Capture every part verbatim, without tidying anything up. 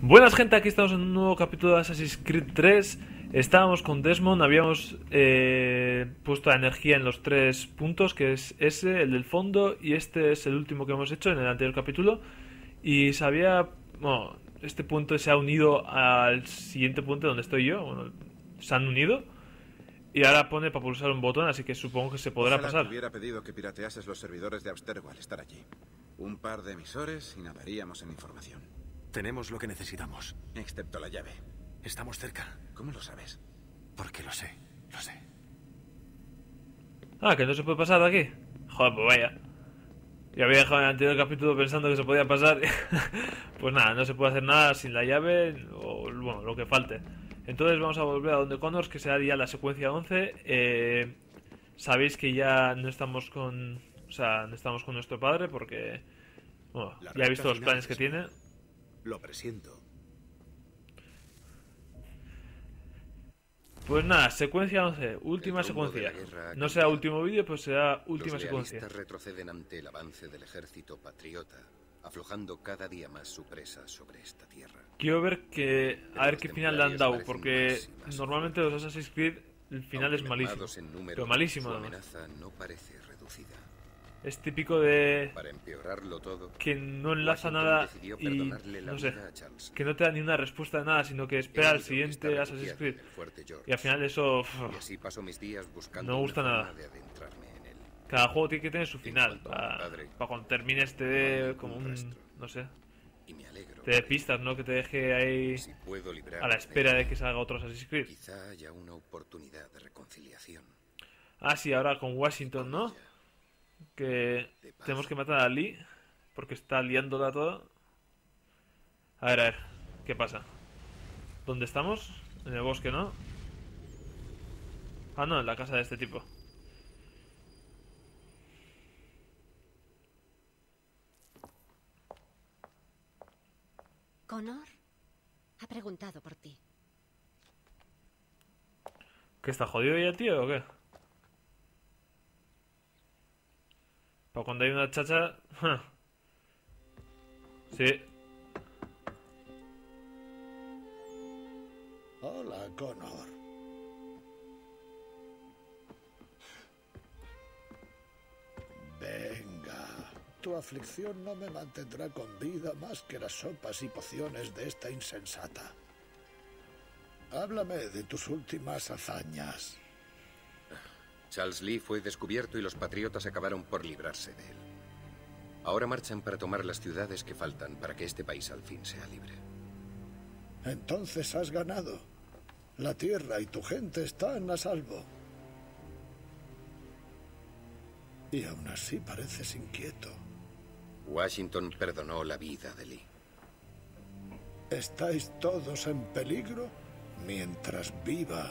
Buenas gente, aquí estamos en un nuevo capítulo de Assassin's Creed tres. Estábamos con Desmond, habíamos eh, puesto la energía en los tres puntos, que es ese, el del fondo, y este es el último que hemos hecho en el anterior capítulo. Y se había... Bueno, este punto se ha unido al siguiente punto donde estoy yo. Bueno, se han unido. Y ahora pone para pulsar un botón, así que supongo que se podrá Ojalá pasar. te hubiera pedido que pirateases los servidores de Abstergo al estar allí. Un par de emisores y nadaríamos en información. Tenemos lo que necesitamos. Excepto la llave. Estamos cerca. ¿Cómo lo sabes? Porque lo sé, lo sé. Ah, que no se puede pasar de aquí. Joder, pues vaya. Yo había dejado en el anterior capítulo pensando que se podía pasar. Pues nada, no se puede hacer nada sin la llave o bueno, lo que falte. Entonces vamos a volver a donde Connors, que será ya la secuencia once. Eh, sabéis que ya no estamos con... O sea, no estamos con nuestro padre porque... Bueno, La ya he visto recta los planes que final tiene. Lo presiento. Pues nada, secuencia once, última El rumbo de secuencia. la guerra ha No será cambiado. último vídeo, pues será última Los secuencia. lealistas retroceden ante el avance del ejército patriota, aflojando cada día más su presa sobre esta tierra. Quiero ver que... A ver Los qué final le han dado, templarios porque parecen más y más normalmente los Assassin's Creed el final Aunque es malísimo. mermados en número, Pero malísimo su además. amenaza no parece reducida. Es típico de... Para empeorarlo todo, que no enlaza Washington nada decidió y... perdonarle la no sé. vida a Charles. Que no te da ni una respuesta de nada, sino que espera He al oído que siguiente está Assassin's refugiado Creed. en el fuerte George. Y al final eso... uf, Y así paso mis días buscando No me gusta una nada. forma de adentrarme en él. cada juego tiene que tener su En final. cuanto a mi Para padre, cuando termine este no hay de... ningún como un... rastro. no sé. Y me alegro. Te dé por ello. pistas, ¿no? Que te deje ahí Si puedo librarme a la espera de de él, que salga otro Assassin's Creed. quizá haya una oportunidad de reconciliación. Ah, sí, ahora con Washington, Con ¿no? ella. Que De paz. tenemos que matar a Lee porque está liándola toda. A ver, a ver, ¿qué pasa? ¿Dónde estamos? En el bosque, ¿no? Ah, no, en la casa de este tipo. Connor ha preguntado por ti. ¿Qué está jodido ya, tío, o qué? Para cuando hay una chacha... ja. Sí. Hola, Connor. Venga, tu aflicción no me mantendrá con vida más que las sopas y pociones de esta insensata. Háblame de tus últimas hazañas. Charles Lee fue descubierto y los patriotas acabaron por librarse de él. Ahora marchan para tomar las ciudades que faltan para que este país al fin sea libre. Entonces has ganado. La tierra y tu gente están a salvo. Y aún así pareces inquieto. Washington perdonó la vida de Lee. ¿Estáis todos en peligro mientras viva?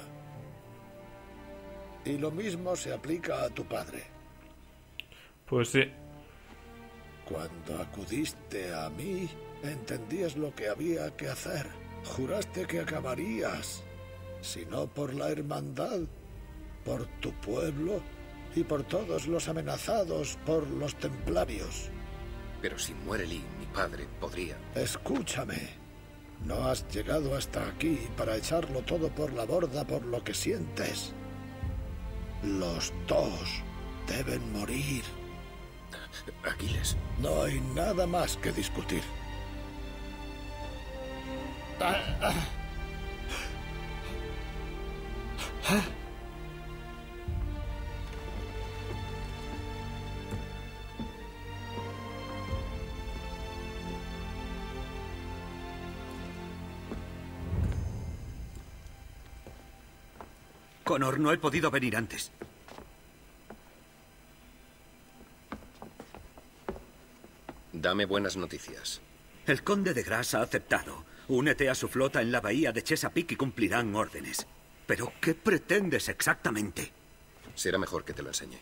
Y lo mismo se aplica a tu padre. Pues sí. Cuando acudiste a mí, entendías lo que había que hacer. Juraste que acabarías, si no por la hermandad, por tu pueblo y por todos los amenazados por los templarios. Pero si muere Lee, mi padre podría... Escúchame. No has llegado hasta aquí para echarlo todo por la borda por lo que sientes. Los dos deben morir. Aquiles. No hay nada más que discutir. Connor, no he podido venir antes. Dame buenas noticias. El conde de Grasse ha aceptado. Únete a su flota en la bahía de Chesapeake y cumplirán órdenes. ¿Pero qué pretendes exactamente? Será mejor que te lo enseñe.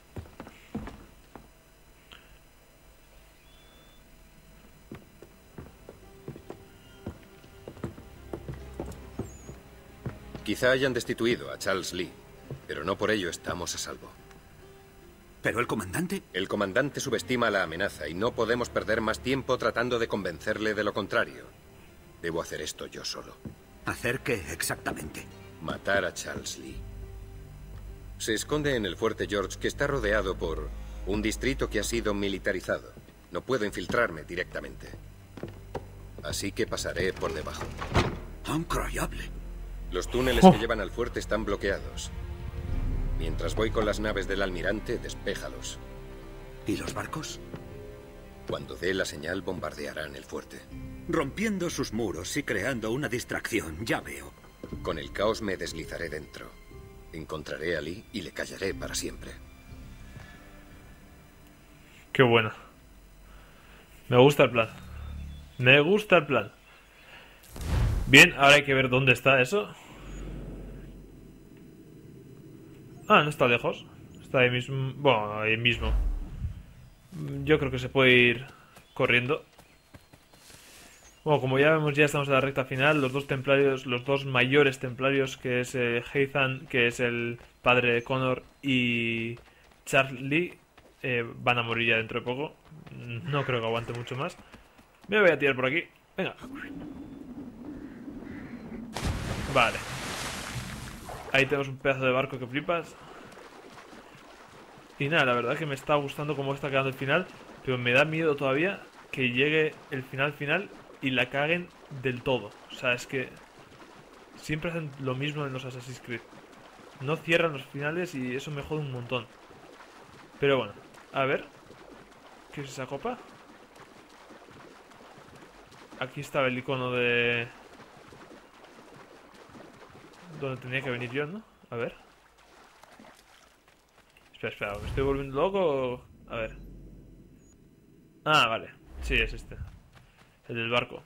Quizá hayan destituido a Charles Lee, pero no por ello estamos a salvo. ¿Pero el comandante? El comandante subestima la amenaza y no podemos perder más tiempo tratando de convencerle de lo contrario. Debo hacer esto yo solo. ¿Hacer qué exactamente? Matar a Charles Lee. Se esconde en el fuerte George, que está rodeado por un distrito que ha sido militarizado. No puedo infiltrarme directamente. Así que pasaré por debajo. Increíble. Los túneles oh. que llevan al fuerte están bloqueados. Mientras voy con las naves del almirante, despéjalos. ¿Y los barcos? Cuando dé la señal, bombardearán el fuerte. Rompiendo sus muros y creando una distracción, ya veo. Con el caos me deslizaré dentro. Encontraré a Lee y le callaré para siempre. Qué bueno. Me gusta el plan. Me gusta el plan. Bien, ahora hay que ver dónde está eso. Ah, no está lejos. Está ahí mismo. Bueno, ahí mismo. Yo creo que se puede ir corriendo. Bueno, como ya vemos, ya estamos en la recta final. Los dos templarios, los dos mayores templarios, que es eh, Haytham, que es el padre de Connor, y Charles Lee, eh, van a morir ya dentro de poco. No creo que aguante mucho más. Me voy a tirar por aquí. Venga. Vale. Ahí tenemos un pedazo de barco que flipas. Y nada, la verdad es que me está gustando cómo está quedando el final, pero me da miedo todavía que llegue el final final y la caguen del todo. O sea, es que siempre hacen lo mismo en los Assassin's Creed. No cierran los finales y eso me jode un montón. Pero bueno, a ver. ¿Qué es esa copa? Aquí estaba el icono de... donde tenía que venir yo, ¿no? A ver. Espera, espera, ¿me estoy volviendo loco o...? A ver. Ah, vale. Sí, es este. El del barco.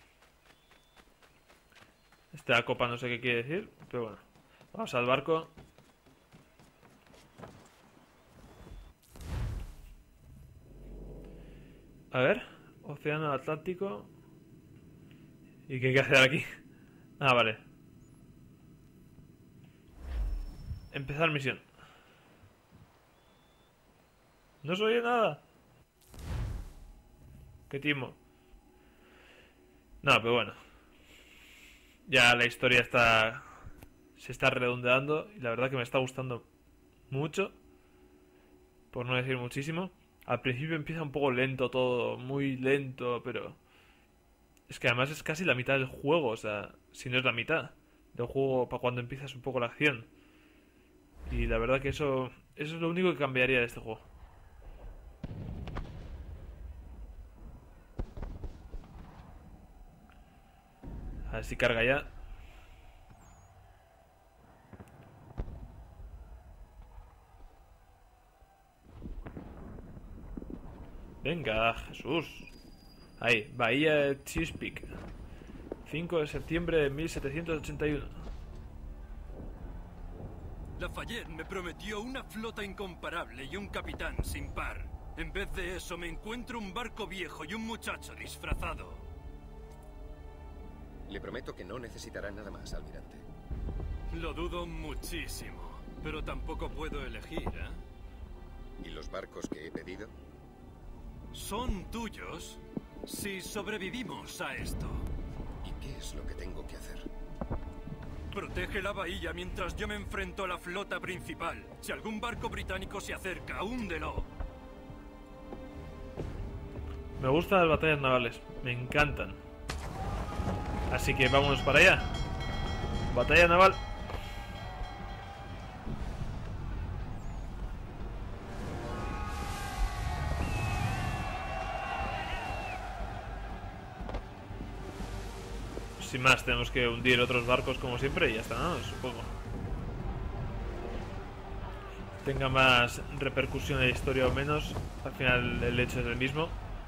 Esta copa no sé qué quiere decir, pero bueno. Vamos al barco. A ver. Océano Atlántico. ¿Y qué hay que hacer aquí? Ah, vale. Empezar misión. No se oye nada. Qué timo. No, pero bueno. Ya la historia está... se está redondeando. Y la verdad que me está gustando mucho. Por no decir muchísimo. Al principio empieza un poco lento todo. Muy lento, pero... es que además es casi la mitad del juego. O sea, si no es la mitad del juego para cuando empiezas un poco la acción. Y la verdad que eso... eso es lo único que cambiaría de este juego. A ver si carga ya. Venga, Jesús. Ahí, Bahía de Chesapeake. cinco de septiembre de mil setecientos ochenta y uno. Lafayette me prometió una flota incomparable y un capitán sin par. En vez de eso me encuentro un barco viejo y un muchacho disfrazado. Le prometo que no necesitará nada más, almirante. Lo dudo muchísimo, pero tampoco puedo elegir, ¿eh? ¿Y los barcos que he pedido? Son tuyos si sobrevivimos a esto. ¿Y qué es lo que tengo que hacer? Protege la bahía mientras yo me enfrento a la flota principal. Si algún barco británico se acerca, húndelo. Me gustan las batallas navales, me encantan. Así que vámonos para allá. Batalla naval. Sin más, tenemos que hundir otros barcos como siempre y ya está, ¿no? Supongo. Tenga más repercusión en la historia o menos, al final el hecho es el mismo.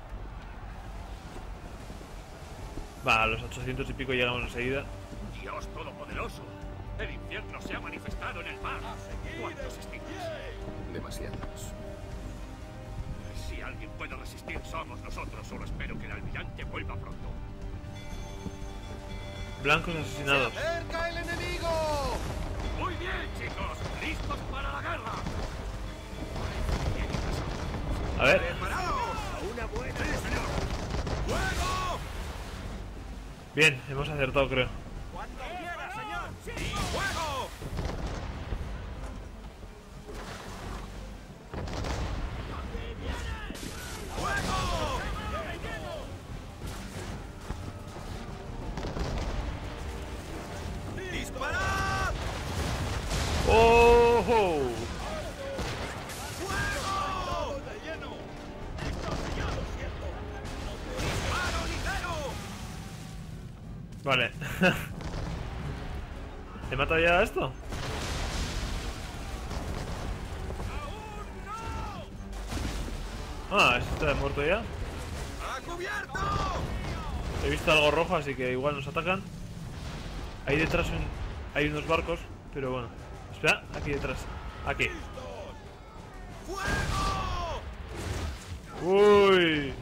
Va, a los ochocientos y pico llegamos enseguida. Dios todopoderoso, el infierno se ha manifestado en el mar. ¿Cuántos estigmas? Demasiados. Si alguien puede resistir, somos nosotros. Solo espero que el almirante vuelva pronto. Blancos asesinados. ¡Se acerca el enemigo! Muy bien, chicos. ¡Listos para la guerra! A ver. ¡Preparaos! ¡A una buena! ¡Sí, señor! ¡Fuego! Bien, hemos acertado, creo. ¡Cuando quiera, señor! ¡Sí! ¡Fuego! ¡Disparad! ¡Oh! ¡Oh! ¡Fuego! ¡De lleno! ¡Ya lo siento! ¡Disparo ligero! Vale. ¿He matado ya a esto? Ah, ¿este está muerto ya? ¡A cubierto! He visto algo rojo, así que igual nos atacan. Ahí detrás un- hay unos barcos, pero bueno. Espera, aquí detrás. Aquí. ¡Fuego! ¡Uy!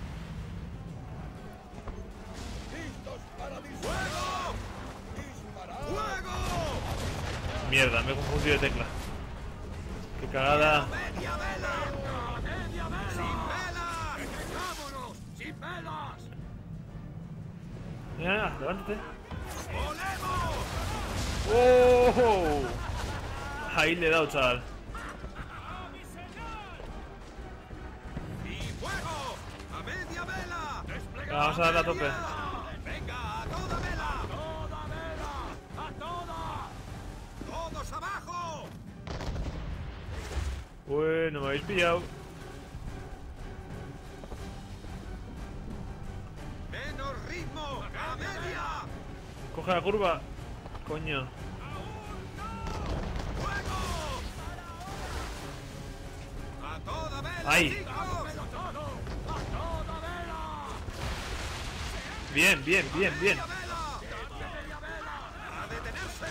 ¡Listos para disparar! ¡Disparad! ¡Fuego! Mierda, me he confundido de tecla. ¡Qué cagada! ¡Media vela! ¡Media vela! ¡Sin velas! ¡Vámonos! ¡Sin velas! Mira, levántate. ¡Volemos! ¡Oh! Ahí le he dado, chaval. ¡Y fuego! ¡A media vela! ¡Desplegad! Vamos a darle a tope. ¡Venga, a toda vela! ¡A toda vela! ¡A toda! ¡Todos abajo! Uy, no me habéis pillado. ¡Menos ritmo! ¡A media! Coge la curva. Coño. ¡Fuego! ¡A toda vela, ¡Ay! chicos! ¡A toda vela! Bien, bien, bien, bien. ¡Media vela! ¡Media vela! ¡A detenerse!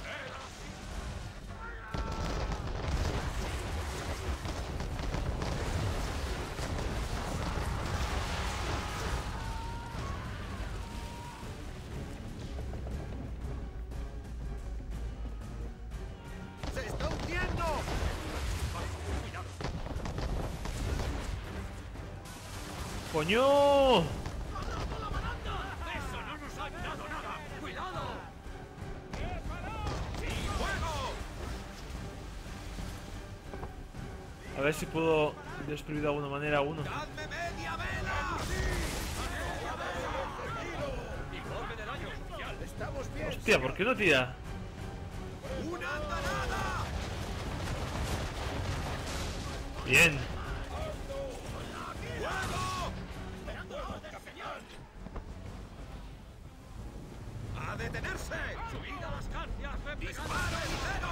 ¡Se está hundiendo! ¡Coño! ¡Eso no nos ha ayudado nada! ¡Cuidado! ¡Sí, fuego! A ver si puedo destruir de alguna manera a uno. ¡Dadme media vela! ¡Informe de daño, oficial! ¡Estamos bien! Hostia, ¿por qué no tira? ¡Una andanada! Bien. ¡Fuego! ¡A detenerse! ¡Subid a las cancias! ¡Disparo ligero!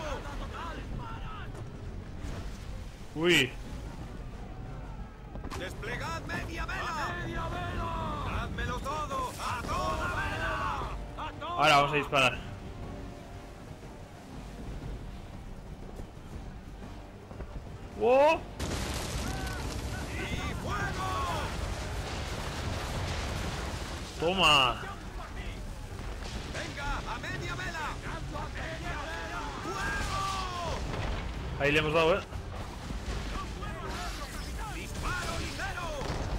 Uy. ¡Desplegad media vela! ¡Media vela! ¡Dádmelo todo! ¡A toda vela! ¡A toda! Ahora vamos a disparar. ¡Oh! ¡Y fuego! ¡Toma! ¡Venga, a media vela! ¡A media vela! ¡Fuego! Ahí le hemos dado, eh. ¡Disparo ligero!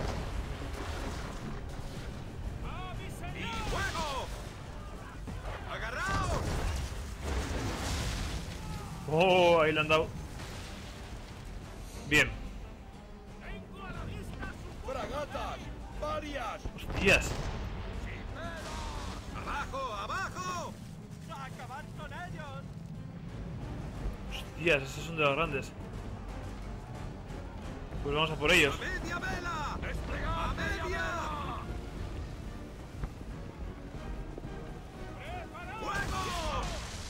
¡Y fuego! ¡Agarraos! Oh, ahí le han dado. Bien. ¡Fragatas! ¡Varias! Hostias. ¡Abajo, abajo! ¡Acabar con ellos! Hostias, esos son de los grandes. Pues vamos a por ellos. ¡A media vela! ¡Desplegad! ¡A media! ¡Fuego!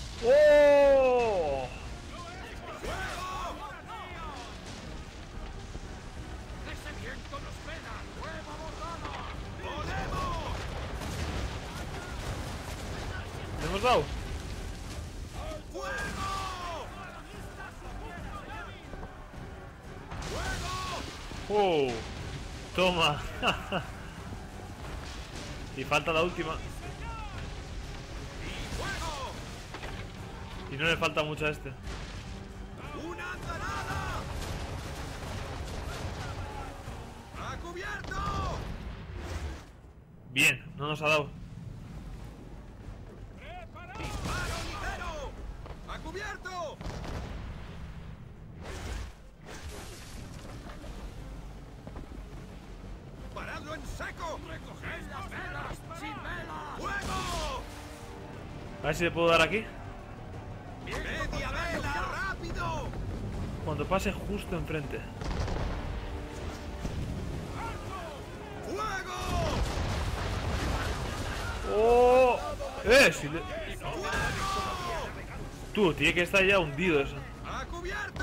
¡Oh! ¡Fuego! ¡Ese viento nos pega! ¡Nueva bordada! ¡Volemos! ¿Le hemos dado? ¡Fuego! ¡Fuego! ¡Oh! Toma. Y falta la última. ¡Y fuego! Y no le falta mucho a este. ¡Una andanada! ¡A cubierto! Bien, no nos ha dado. ¡Recoged las velas! ¡Sin velas! ¡Fuego! A ver si le puedo dar aquí. ¡Media vela! ¡Rápido! Cuando pase justo enfrente. ¡Fuego! ¡Oh! ¡Eh! Si le... ¡Fuego! Tú, tiene que estar ya hundido eso. ¡A cubierto!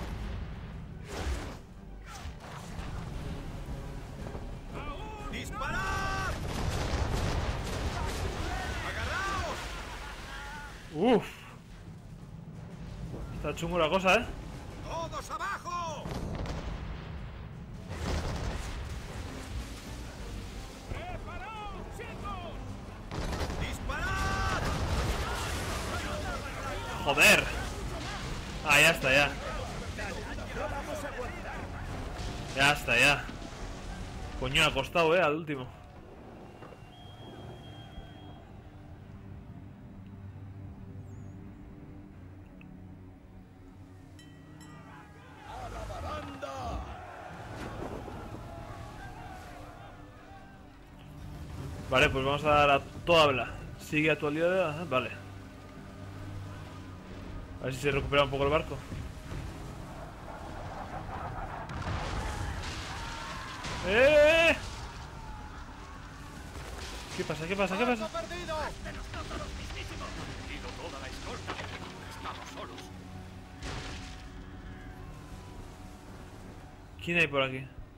¡Disparad! ¡Agarraos! ¡Uf! Está chungo la cosa, ¿eh? ¡Todos abajo! ¡Preparaos, chicos! ¡Disparad! ¡Joder! Ah, ya está, ya. Ya está, ya. Coño, ha costado, eh, al último. ¡A la baranda! Vale, pues vamos a dar a toda vela. Sigue actualidad, vale. A ver si se recupera un poco el barco. ¡Eh! ¿Qué pasa? ¿Qué pasa? ¿Qué pasa? perdido! Perdido toda la escolta. Estamos solos. ¿Quién hay por aquí?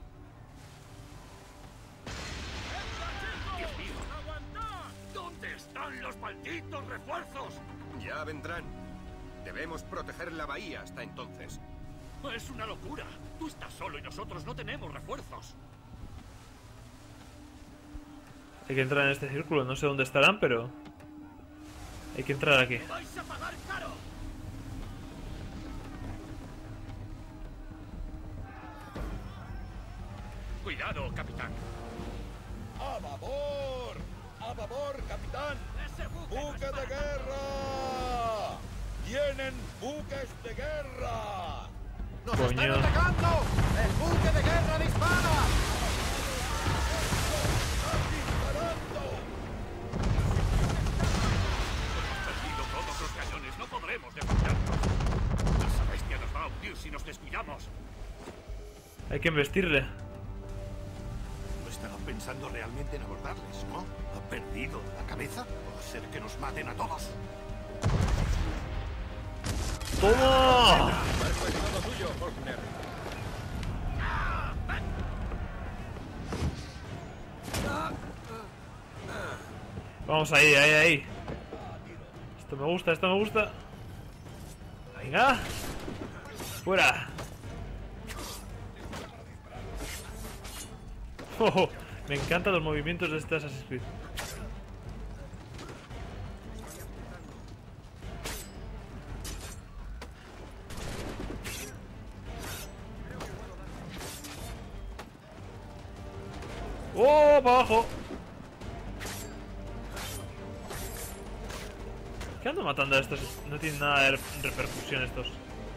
Dios mío. ¿Dónde están los malditos refuerzos? Ya vendrán. Debemos proteger la bahía hasta entonces. Es una locura. Tú estás solo y nosotros no tenemos refuerzos. Hay que entrar en este círculo, no sé dónde estarán, pero... hay que entrar aquí. ¡Vais a pagar caro! Cuidado, capitán. ¡A babor! ¡A babor, capitán! ¡Ese buque! ¡Buque de guerra! ¡Vienen buques de guerra! ¡Nos Coño. están atacando! ¡El buque de guerra dispara! ¡Están disparando! Hemos perdido todos los cañones. No podremos defendernos. Esa bestia nos va a hundir si nos descuidamos. Hay que embestirle. No estaba pensando realmente en abordarles, ¿no? ¿Ha perdido la cabeza? ¿O hacer que nos maten a todos? ¡Toma! Barco es todo tuyo, Faulkner. Vamos ahí, ahí, ahí. Esto me gusta, esto me gusta. Venga. Fuera. Oh, me encantan los movimientos de este Assassin's Creed. ¡Oh, para abajo! ¿Qué ando matando a estos? No tienen nada de repercusión estos.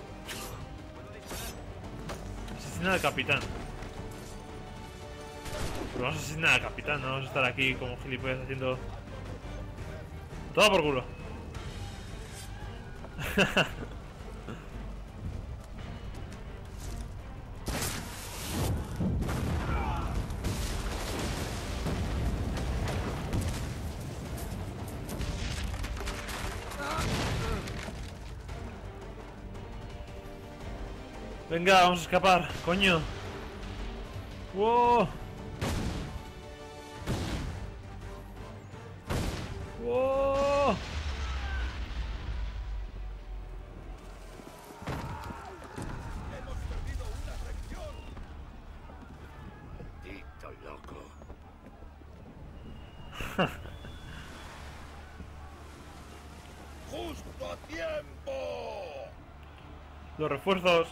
Asesina al capitán. Pero vamos a asesinar al capitán, no vamos a estar aquí como gilipollas haciendo... todo por culo. Venga, vamos a escapar, coño. ¡Wow! ¡Wow! ¡Hemos perdido una sección! Maldito loco. ¡Justo a tiempo! Los refuerzos.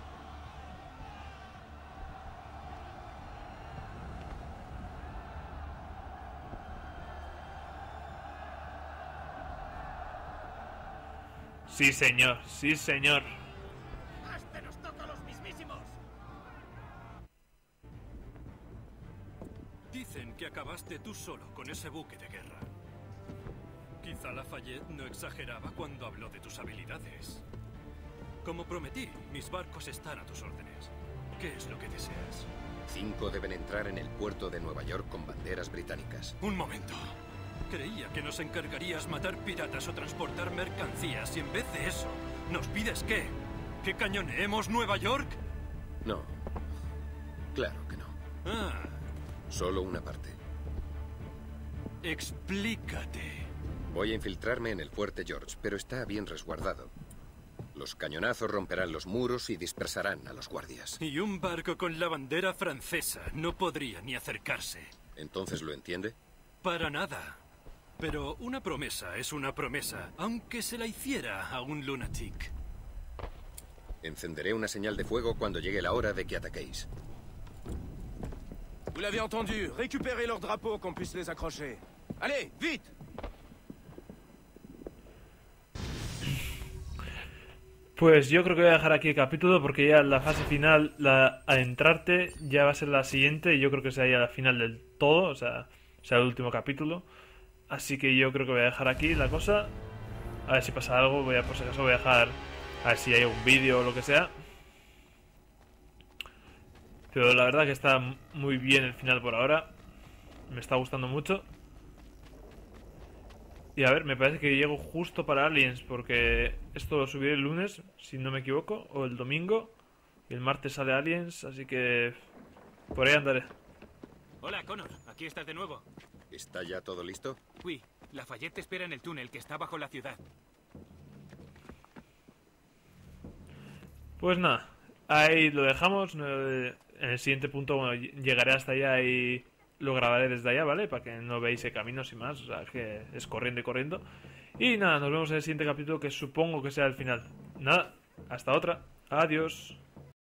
Sí, señor, sí, señor. ¡Hasta nos toca a los mismísimos! dicen que acabaste tú solo con ese buque de guerra. Quizá Lafayette no exageraba cuando habló de tus habilidades. Como prometí, mis barcos están a tus órdenes. ¿Qué es lo que deseas? Cinco deben entrar en el puerto de Nueva York con banderas británicas. Un momento. Creía que nos encargarías matar piratas o transportar mercancías y en vez de eso, ¿nos pides qué? ¿Que cañoneemos Nueva York? No. Claro que no. Ah. Solo una parte. Explícate. Voy a infiltrarme en el fuerte George, pero está bien resguardado. Los cañonazos romperán los muros y dispersarán a los guardias. Y un barco con la bandera francesa no podría ni acercarse. ¿Entonces lo entiende? Para nada. Pero una promesa es una promesa, aunque se la hiciera a un lunatic. Encenderé una señal de fuego cuando llegue la hora de que ataquéis. Vous l'avez entendu. Récupérez leurs drapeaux qu'on puisse les accrocher. Allez, vite! Pues yo creo que voy a dejar aquí el capítulo porque ya la fase final, la adentrarte, ya va a ser la siguiente y yo creo que será ya la final del todo, o sea, será el último capítulo. Así que yo creo que voy a dejar aquí la cosa. A ver si pasa algo, voy a, por si acaso voy a dejar, a ver si hay algún vídeo o lo que sea. Pero la verdad que está muy bien el final por ahora. Me está gustando mucho. Y a ver, me parece que llego justo para Aliens, porque esto lo subiré el lunes, si no me equivoco, o el domingo. Y el martes sale Aliens, así que por ahí andaré. Hola, Connor, aquí estás de nuevo. ¿Está ya todo listo? Uy, Lafayette te espera en el túnel que está bajo la ciudad. Pues nada, ahí lo dejamos. En el siguiente punto, bueno, llegaré hasta allá y lo grabaré desde allá, ¿vale? Para que no veáis el camino sin más, o sea, que es corriendo y corriendo. Y nada, nos vemos en el siguiente capítulo, que supongo que sea el final. Nada, hasta otra. Adiós.